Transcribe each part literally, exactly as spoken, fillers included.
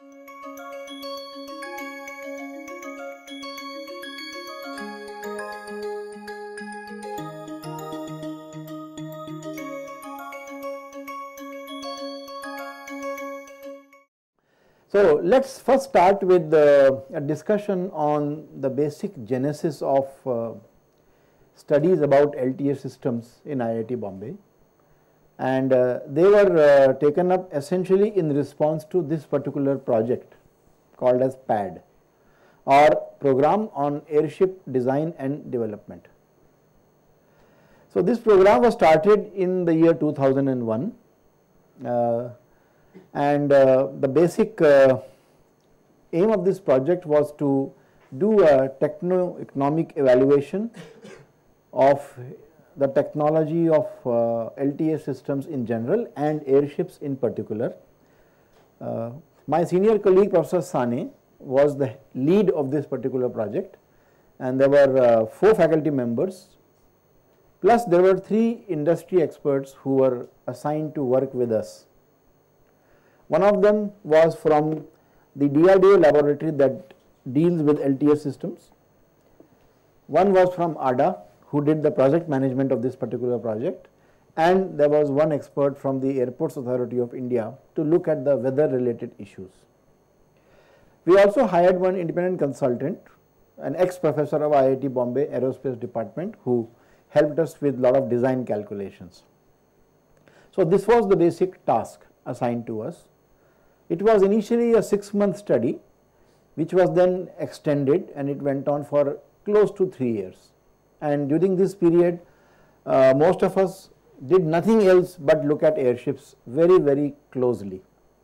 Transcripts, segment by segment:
So let's first start with uh, a discussion on the basic genesis of uh, studies about L T A systems in I I T Bombay, and uh, they were uh, taken up essentially in response to this particular project called as PAD, or Program on Airship Design and Development. So this program was started in the year two thousand one. Uh, and uh, the basic uh, aim of this project was to do a techno-economic evaluation of the technology of uh, L T A systems in general and airships in particular. Uh, my senior colleague Professor Sane was the lead of this particular project, and there were uh, four faculty members, plus there were three industry experts who were assigned to work with us. One of them was from the D R D O laboratory that deals with L T A systems. One was from A D A, who did the project management of this particular project, and there was one expert from the Airports Authority of India to look at the weather related issues. We also hired one independent consultant, an ex-professor of I I T Bombay Aerospace Department, who helped us with a lot of design calculations. So this was the basic task assigned to us. It was initially a six month study, which was then extended, and it went on for close to three years. And during this period, uh, most of us did nothing else but look at airships very, very closely.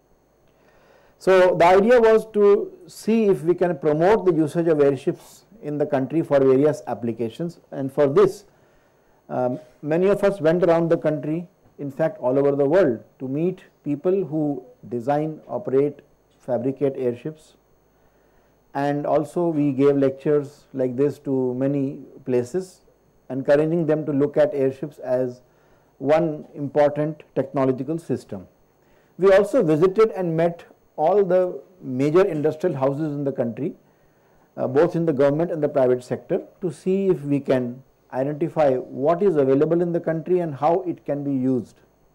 So the idea was to see if we can promote the usage of airships in the country for various applications, and for this, um, many of us went around the country, in fact all over the world, to meet people who design, operate, fabricate airships, and also we gave lectures like this to many places, encouraging them to look at airships as one important technological system. We also visited and met all the major industrial houses in the country, uh, both in the government and the private sector, to see if we can identify what is available in the country and how it can be used.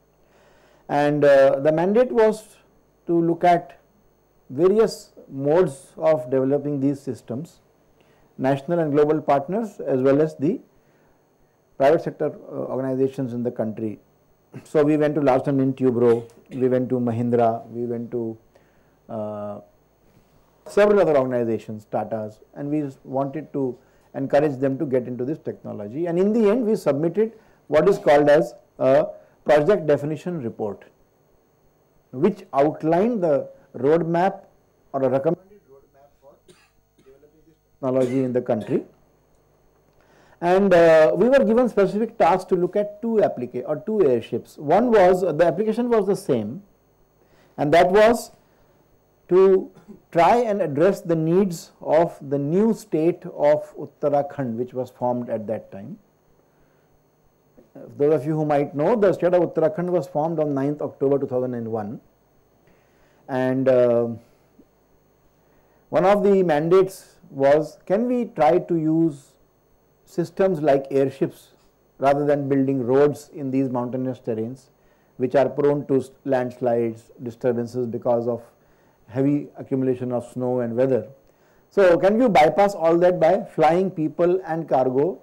And uh, the mandate was to look at various modes of developing these systems, national and global partners as well as the private sector uh, organizations in the country. So we went to Larsen and Toubro, we went to Mahindra, we went to uh, several other organizations, Tatas, and we wanted to encourage them to get into this technology. And in the end, we submitted what is called as a project definition report, which outlined the roadmap or a recommended roadmap for developing this technology in the country. And uh, we were given specific tasks to look at two applica or two airships. One was, uh, the application was the same, and that was to try and address the needs of the new state of Uttarakhand, which was formed at that time. Those of you who might know, the state of Uttarakhand was formed on ninth October two thousand one, and uh, one of the mandates was, can we try to use systems like airships rather than building roads in these mountainous terrains, which are prone to landslides, disturbances because of heavy accumulation of snow and weather. So can you bypass all that by flying people and cargo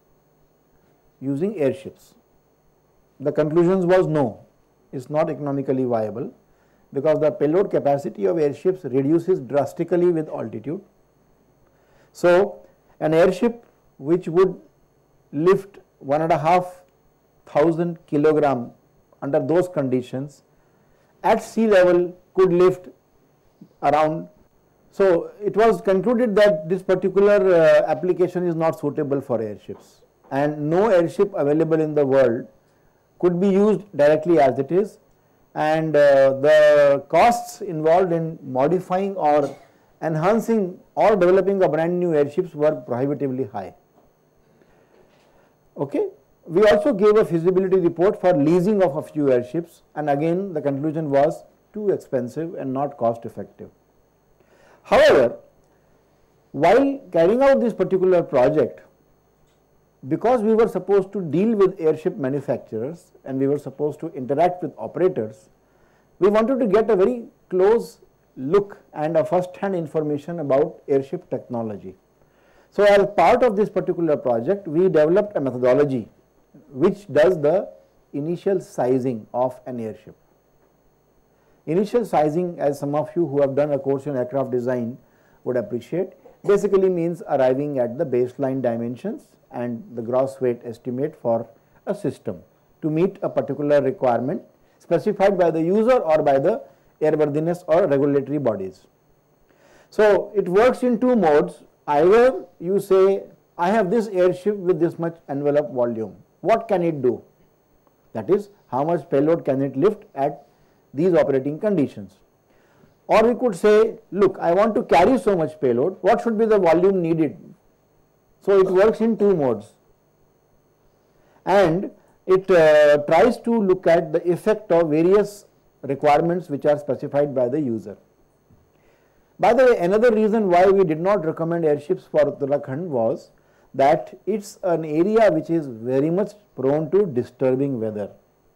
using airships? The conclusion was no, it's not economically viable, because the payload capacity of airships reduces drastically with altitude. So an airship which would lift one and a half thousand kilogram under those conditions at sea level could lift around. So it was concluded that this particular uh, application is not suitable for airships, and no airship available in the world could be used directly as it is, and uh, the costs involved in modifying or enhancing or developing a brand new airships were prohibitively high. Okay. We also gave a feasibility report for leasing of a few airships, and again the conclusion was too expensive and not cost effective. However, while carrying out this particular project, because we were supposed to deal with airship manufacturers and we were supposed to interact with operators, we wanted to get a very close look and a first-hand information about airship technology. So, as part of this particular project, we developed a methodology which does the initial sizing of an airship. Initial sizing, as some of you who have done a course in aircraft design would appreciate, basically means arriving at the baseline dimensions and the gross weight estimate for a system to meet a particular requirement specified by the user or by the airworthiness or regulatory bodies. So, it works in two modes. Either you say, I have this airship with this much envelope volume, what can it do? That is, how much payload can it lift at these operating conditions? Or we could say, look, I want to carry so much payload, what should be the volume needed? So, it works in two modes, and it uh, tries to look at the effect of various requirements which are specified by the user. By the way, another reason why we did not recommend airships for Uttarakhand was that it is an area which is very much prone to disturbing weather.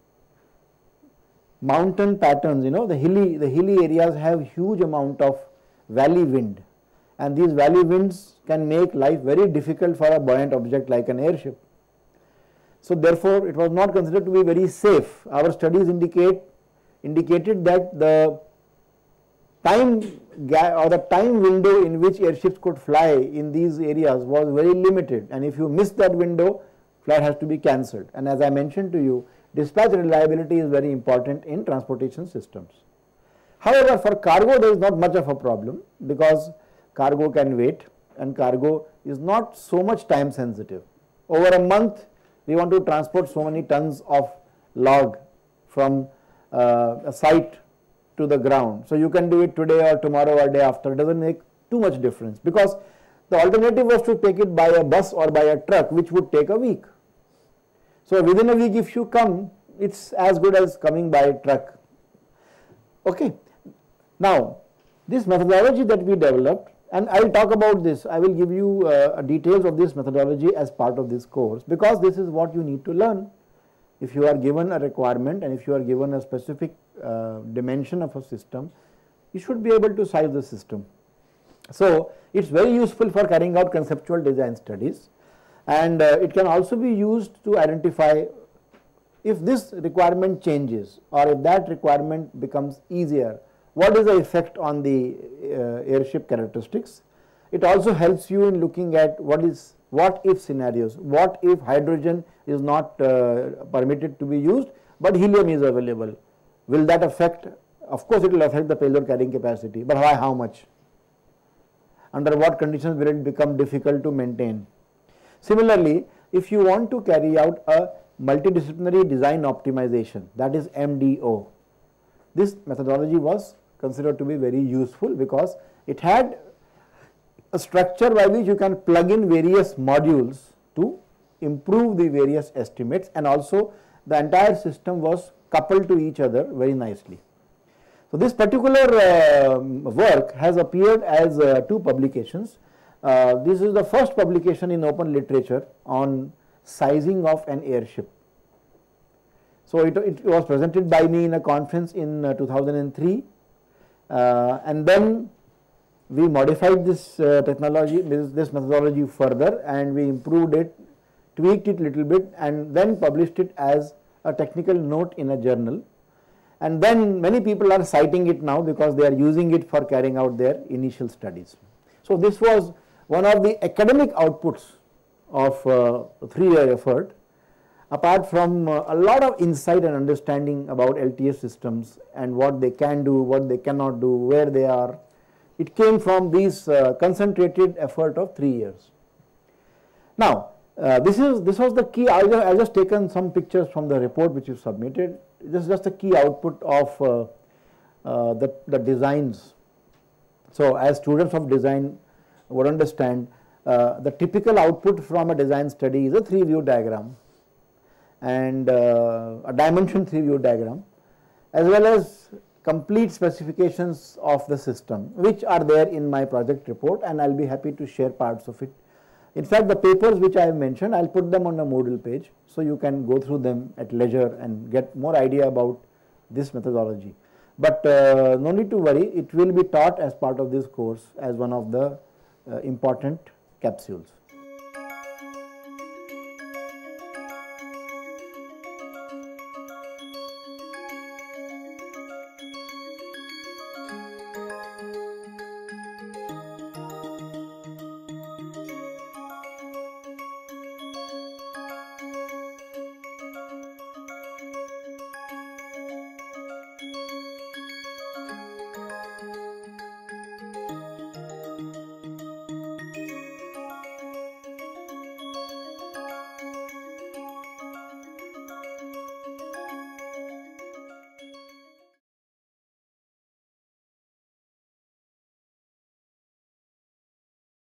Mountain patterns, you know, the hilly, the hilly areas have huge amount of valley wind, and these valley winds can make life very difficult for a buoyant object like an airship. So, therefore, it was not considered to be very safe. Our studies indicate indicated that the time or the time window in which airships could fly in these areas was very limited, and if you miss that window, flight has to be cancelled. And as I mentioned to you, dispatch reliability is very important in transportation systems. However, for cargo there is not much of a problem, because cargo can wait and cargo is not so much time sensitive. Over a month we want to transport so many tons of log from uh, a site to the ground. So, you can do it today or tomorrow or day after, it does not make too much difference, because the alternative was to take it by a bus or by a truck, which would take a week. So, within a week if you come, it is as good as coming by truck. Okay. Now, this methodology that we developed, and I will talk about this, I will give you uh, details of this methodology as part of this course, because this is what you need to learn. If you are given a requirement and if you are given a specific uh, dimension of a system, you should be able to size the system. So, it is very useful for carrying out conceptual design studies, and uh, it can also be used to identify if this requirement changes or if that requirement becomes easier, what is the effect on the uh, airship characteristics. It also helps you in looking at what is what if scenarios, what if hydrogen is not uh, permitted to be used, but helium is available. Will that affect? Of course, it will affect the payload carrying capacity, but why, how much? Under what conditions will it become difficult to maintain? Similarly, if you want to carry out a multidisciplinary design optimization, that is M D O, this methodology was considered to be very useful, because it had a structure by which you can plug in various modules to improve the various estimates, and also the entire system was coupled to each other very nicely. So, this particular uh, work has appeared as uh, two publications. Uh, this is the first publication in open literature on sizing of an airship. So, it, it was presented by me in a conference in uh, two thousand three, uh, and then we modified this uh, technology, this, this methodology further, and we improved it, tweaked it little bit, and then published it as a technical note in a journal. And then many people are citing it now because they are using it for carrying out their initial studies. So, this was one of the academic outputs of uh, three year effort, apart from uh, a lot of insight and understanding about L T S systems and what they can do, what they cannot do, where they are. It came from this uh, concentrated effort of three years. Now, uh, this is this was the key. I just, I just taken some pictures from the report which you submitted. This is just the key output of uh, uh, the, the designs. So, as students of design would understand, uh, the typical output from a design study is a three view diagram and uh, a dimension three view diagram, as well as complete specifications of the system, which are there in my project report, and I will be happy to share parts of it. In fact, the papers which I have mentioned, I will put them on the Moodle page, so you can go through them at leisure and get more idea about this methodology. But uh, no need to worry, it will be taught as part of this course as one of the uh, important capsules.